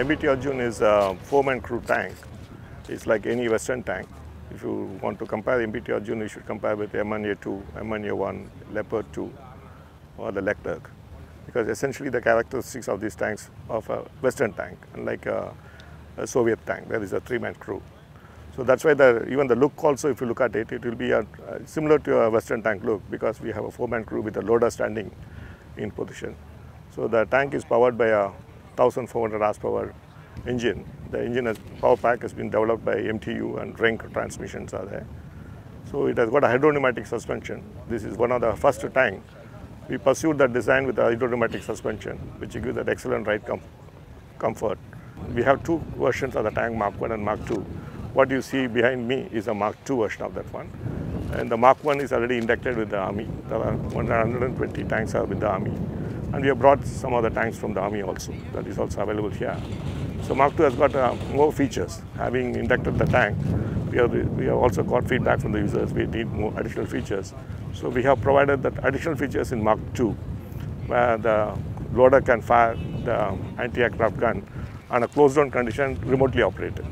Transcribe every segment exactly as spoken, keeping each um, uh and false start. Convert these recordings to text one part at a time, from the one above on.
M B T Arjun is a four-man crew tank. It's like any Western tank. If you want to compare M B T Arjun, you should compare with M one A two, M one A one, Leopard two, or the Leclerc. Because essentially the characteristics of these tanks of a Western tank, unlike a, a Soviet tank, where is a three-man crew. So that's why the, even the look also, if you look at it, it will be a, uh, similar to a Western tank look, because we have a four-man crew with a loader standing in position. So the tank is powered by a one thousand four hundred horsepower engine. The engine has, power pack has been developed by M T U, and Renk transmissions are there. So it has got a hydropneumatic suspension. This is one of the first tank. We pursued that design with a hydropneumatic suspension, which gives that excellent ride com comfort. We have two versions of the tank, Mark one and Mark two. What you see behind me is a Mark two version of that one. And the Mark one is already inducted with the Army. There are one hundred twenty tanks are with the Army. And we have brought some of the tanks from the Army also. That is also available here. So Mark two has got uh, more features. Having inducted the tank, we have, we have also got feedback from the users. We need more additional features. So we have provided that additional features in Mark two, where the loader can fire the anti-aircraft gun on a closed-down condition, remotely operated.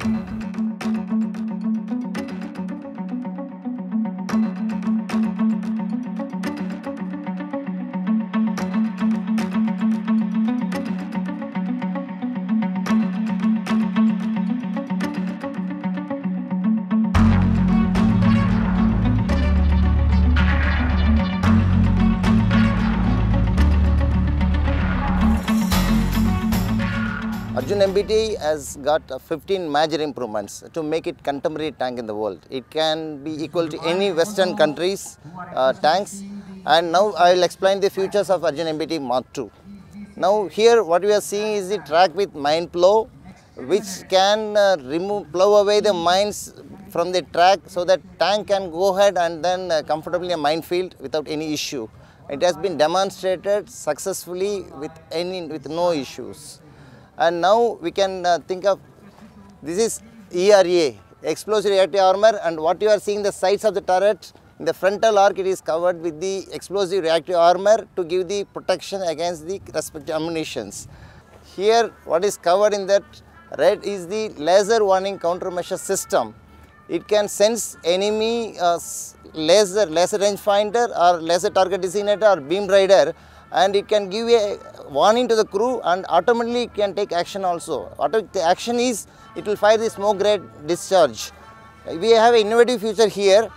Arjun M B T has got fifteen major improvements to make it contemporary tank in the world. It can be equal to any Western countries' uh, tanks. And now I will explain the features of Arjun M B T Mark two. Now here what we are seeing is the track with mine plow, which can uh, remove, plow away the mines from the track, so that tank can go ahead and then uh, comfortably a minefield without any issue. It has been demonstrated successfully with any with no issues. And now we can uh, think of, this is E R A, explosive reactive armor, and what you are seeing the sides of the turret, in the frontal arc it is covered with the explosive reactive armor to give the protection against the respective ammunitions. Here what is covered in that red is the laser warning countermeasure system. It can sense enemy uh, laser, laser rangefinder or laser target designator or beam rider, and it can give a warning to the crew, and automatically it can take action also. Auto the action is, it will fire the smoke grenade discharge. We have an innovative feature here.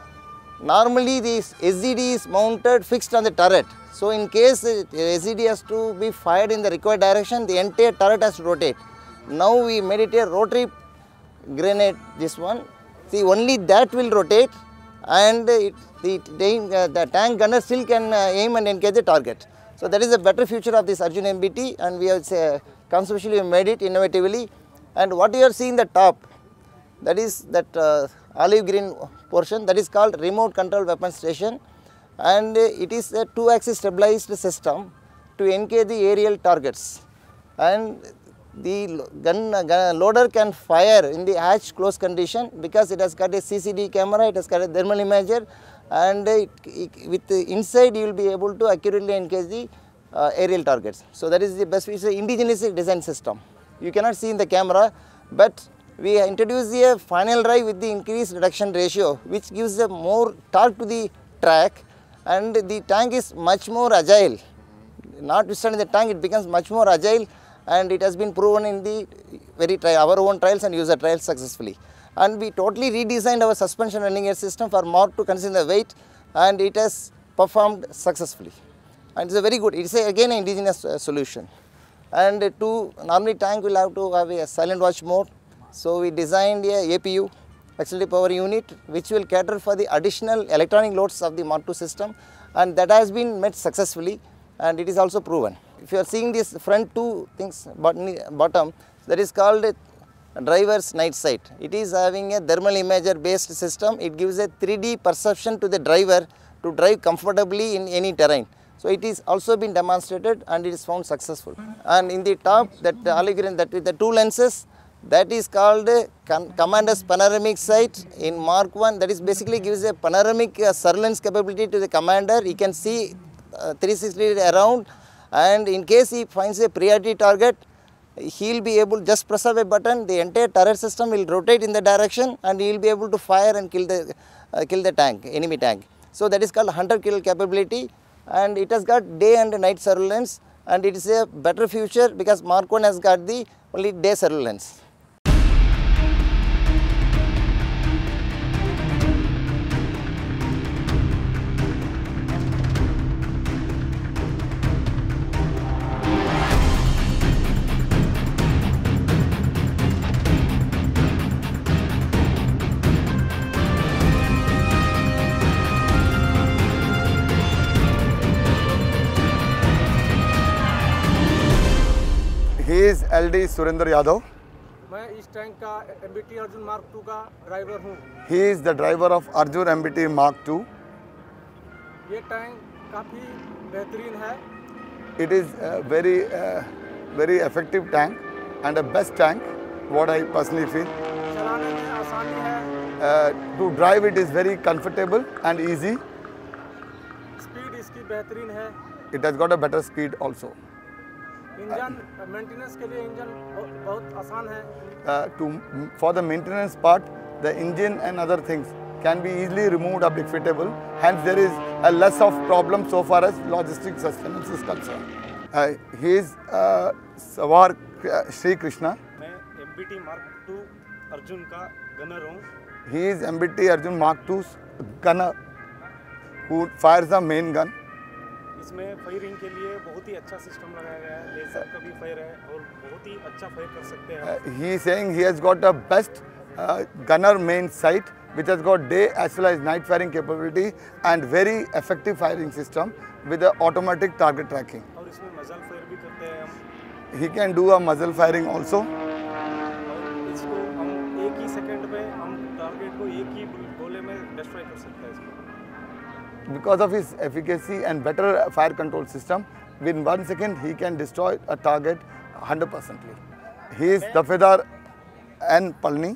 Normally this S Z D is mounted fixed on the turret. So in case the S Z D has to be fired in the required direction, the entire turret has to rotate. Now we made it a rotary grenade, this one. See, only that will rotate, and it, the, the, the tank gunner still can uh, aim and engage the target. So that is a better feature of this Arjun M B T, and we have uh, conceptually made it innovatively. And what you are seeing the top, that is that uh, olive green portion, that is called remote control weapon station, and uh, it is a two axis stabilized system to engage the aerial targets. And the gun, uh, gun loader can fire in the hatch closed condition, because it has got a C C D camera, it has got a thermal imager, and it, it, with the inside you will be able to accurately engage the uh, aerial targets. So that is the best feature, indigenous design system. You cannot see in the camera, but we introduce a final drive with the increased reduction ratio, which gives a more torque to the track, and the tank is much more agile. Notwithstanding the tank, it becomes much more agile, and it has been proven in the very tri our own trials and user trials successfully. And we totally redesigned our suspension running gear system for Mark to consider the weight, and it has performed successfully. And it's a very good, it's a, again an indigenous uh, solution. And uh, to, normally tank will have to have a silent watch mode. So we designed a A P U, auxiliary power unit, which will cater for the additional electronic loads of the Mark two system, and that has been met successfully, and it is also proven. If you are seeing this front two things bottom, that is called a driver's night sight. It is having a thermal imager based system. It gives a three D perception to the driver to drive comfortably in any terrain. So it is also been demonstrated, and it is found successful. And in the top, that olive green, that with the two lenses, that is called a commander's panoramic sight in Mark one. That is basically gives a panoramic uh, surveillance capability to the commander. He can see uh, three sixty around, and in case he finds a priority target, he'll be able, just press of a button, the entire turret system will rotate in the direction and he'll be able to fire and kill the, uh, kill the tank, enemy tank. So that is called hunter kill capability, and it has got day and night surveillance, and it is a better future because Mark one has got the only day surveillance. He is L D Surinder Yadav. मैं इस tank का M B T Arjun Mark two का driver हूँ। He is the driver of Arjun M B T Mark two. ये tank काफ़ी बेहतरीन है। It is a very, uh, very effective tank and a best tank, what I personally feel. चलाने में आसानी है। Uh, to drive it is very comfortable and easy. Speed इसकी बेहतरीन है। It has got a better speed also. Engine maintenance के लिए engine बहुत आसान है। Uh, to for the maintenance part, the engine and other things can be easily removed or liquidable. Hence, there is a less of problem so far as logistic sustenance is concerned. Uh, he is uh, Sawar uh, Sri Krishna. मैं M B T Mark two Arjun का gunner हूँ। He is M B T Arjun Mark two's gunner who fires the main gun. इसमें firing के लिए बहुत ही अच्छा system लगाया गया है। लेजर का भी फायर है और बहुत ही अच्छा फायर कर सकते हैं। Uh, he is saying he has got the best uh, gunner main sight which has got day as well as night firing capability and very effective firing system with the automatic target tracking. और इसमें मजल fire भी करते हैं हम। He can do a muzzle firing also. और इसको हम एक ही सेकंड में हम टारगेट को एक ही गोले में डिस्ट्रॉय कर सकते हैं इसको। Because of his efficacy and better fire control system, within one second he can destroy a target one hundred percent. He is Dafedar N. Palni.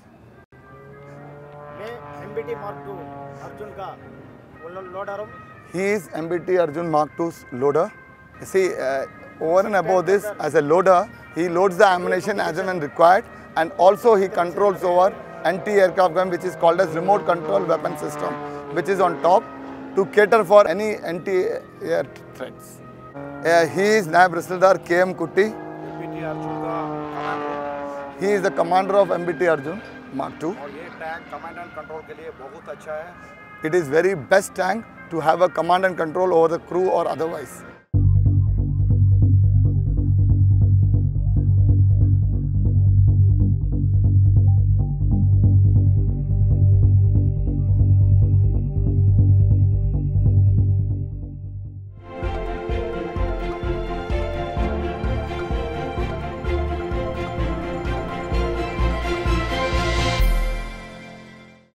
मैं M B T Mark two Arjun का loader हूँ। He is M B T Arjun Mark two's loader. See, uh, over and above this, as a loader, he loads the ammunition as and when required, and also he controls over anti-aircraft gun, which is called as remote control weapon system, which is on top to cater for any anti-air threats. Uh, he is Naib Risaldar K M Kutti. M B T Arjun का commander. He is the commander of M B T Arjun Mark two. और ये tank command and control के लिए बहुत अच्छा है। It is very best tank to have a command and control over the crew or otherwise.